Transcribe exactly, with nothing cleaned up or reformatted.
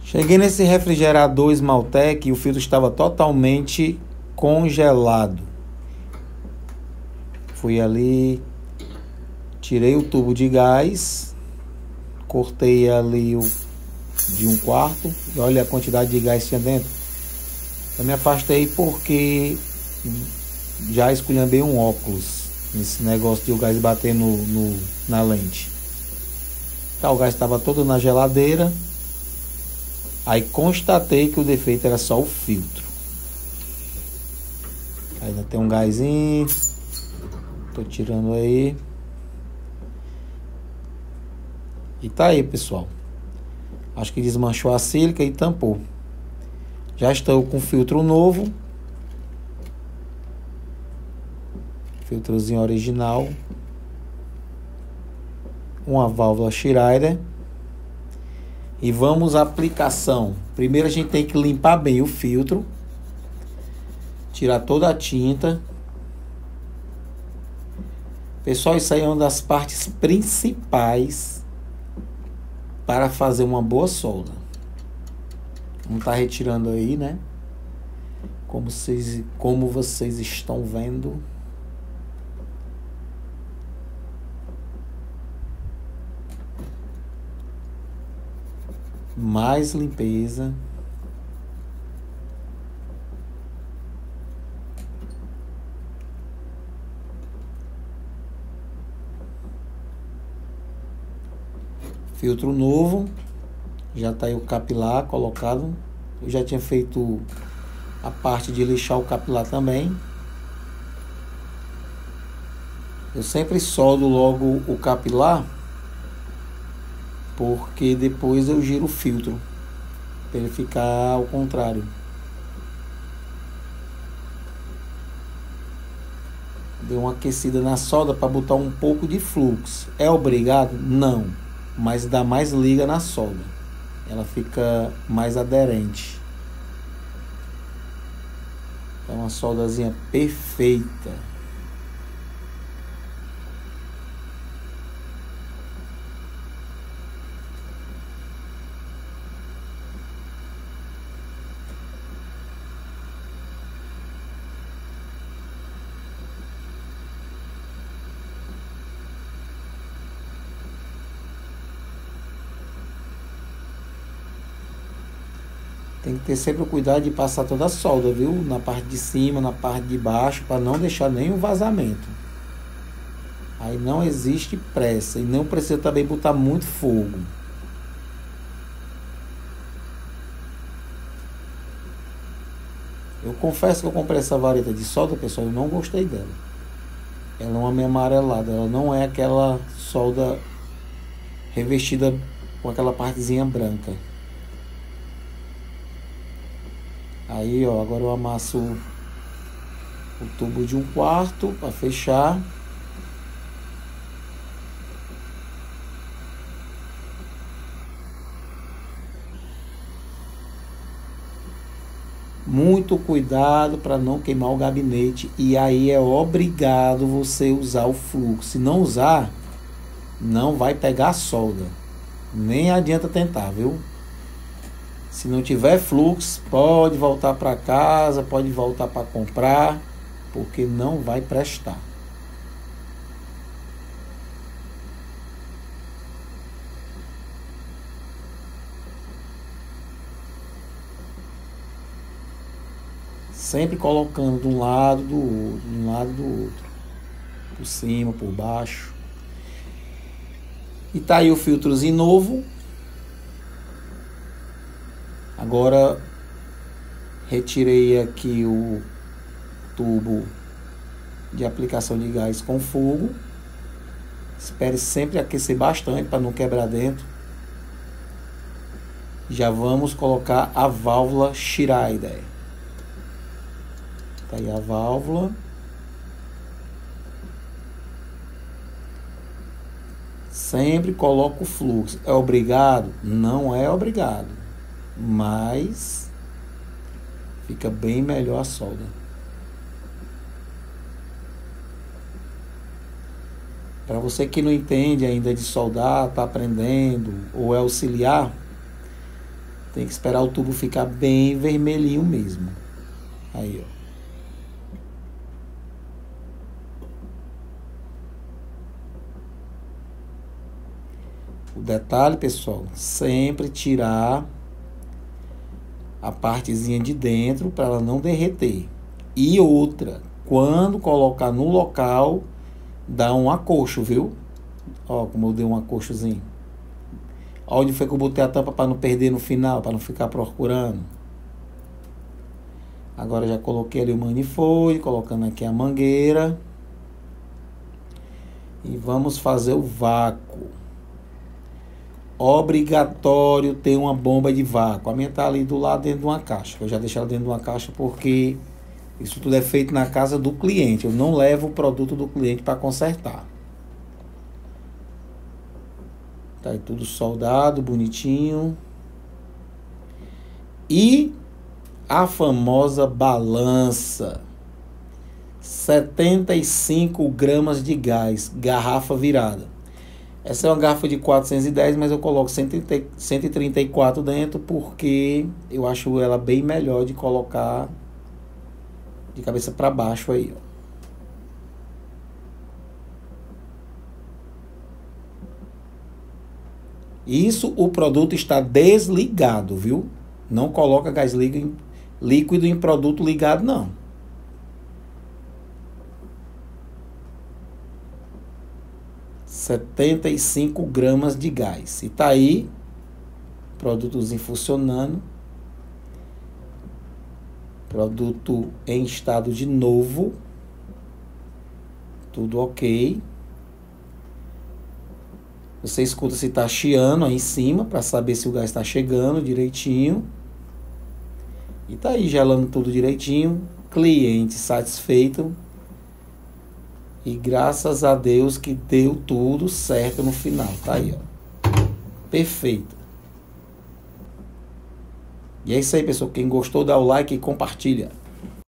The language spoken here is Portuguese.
Cheguei nesse refrigerador Esmaltec e o filtro estava totalmente congelado. Fui ali, tirei o tubo de gás, cortei ali o de um quarto, e olha a quantidade de gás que tinha dentro. Eu me afastei porque já esculhambei um óculos nesse negócio de o gás bater no, no, na lente. Tá, o gás estava todo na geladeira. Aí constatei que o defeito era só o filtro. Ainda tem um gásinho. Tô tirando aí. E tá aí, pessoal. Acho que desmanchou a sílica e tampou. Já estou com filtro novo. Filtrozinho original. Uma válvula Schneider. E vamos à aplicação. Primeiro a gente tem que limpar bem o filtro. Tirar toda a tinta. Pessoal, isso aí é uma das partes principais para fazer uma boa solda. Vamos estar retirando aí, né? Como vocês, como vocês estão vendo. Mais limpeza. Filtro novo. Já tá aí o capilar colocado. Eu já tinha feito a parte de lixar o capilar também. Eu sempre soldo logo o capilar, porque depois eu giro o filtro para ele ficar ao contrário. Deu uma aquecida na solda para botar um pouco de fluxo. É obrigado? Não, mas dá mais liga na solda. Ela fica mais aderente. É uma soldazinha perfeita. Tem que ter sempre o cuidado de passar toda a solda, viu? Na parte de cima, na parte de baixo, para não deixar nenhum vazamento. Aí não existe pressa e não precisa também botar muito fogo. Eu confesso que eu comprei essa vareta de solda, pessoal, eu não gostei dela. Ela é uma meio amarelada, ela não é aquela solda revestida com aquela partezinha branca. Aí, ó, agora eu amasso o tubo de um quarto para fechar. Muito cuidado para não queimar o gabinete. E aí é obrigado você usar o fluxo. Se não usar, não vai pegar a solda. Nem adianta tentar, viu? Se não tiver fluxo, pode voltar para casa, pode voltar para comprar, porque não vai prestar. Sempre colocando de um lado do outro, de um lado do outro, por cima, por baixo. E tá aí o filtrozinho novo. Agora retirei aqui o tubo de aplicação de gás com fogo. Espere sempre aquecer bastante para não quebrar dentro. Já vamos colocar a válvula Schneider. Tá aí a válvula. Sempre coloco o fluxo. É obrigado? Não é obrigado. Mas fica bem melhor a solda. Para você que não entende ainda de soldar, está aprendendo ou é auxiliar, Tem que esperar o tubo ficar bem vermelhinho mesmo. Aí, ó. O detalhe, pessoal, sempre tirar a partezinha de dentro para ela não derreter. E outra, quando colocar no local, dá um acocho, viu? Ó, como eu dei um acochozinho. Onde foi que eu botei a tampa para não perder no final, para não ficar procurando. Agora já coloquei ali o manifold, colocando aqui a mangueira. E vamos fazer o vácuo. Obrigatório ter uma bomba de vácuo. A minha tá ali do lado dentro de uma caixa. Eu já deixei ela dentro de uma caixa porque isso tudo é feito na casa do cliente. Eu não levo o produto do cliente para consertar. Tá aí tudo soldado, bonitinho. E a famosa balança. setenta e cinco gramas de gás, garrafa virada. Essa é uma garrafa de quatrocentos e dez, mas eu coloco cento e trinta e quatro dentro porque eu acho ela bem melhor de colocar de cabeça para baixo aí, ó. Isso, o produto está desligado, viu? Não coloca gás líquido em produto ligado, não. setenta e cinco gramas de gás. E tá aí, produtozinho funcionando. Produto em estado de novo. Tudo ok. Você escuta se tá chiando aí em cima, para saber se o gás está chegando direitinho. E tá aí, gelando tudo direitinho. Cliente satisfeito. E graças a Deus que deu tudo certo no final. Tá aí, ó. Perfeito. E é isso aí, pessoal. Quem gostou, dá o like e compartilha.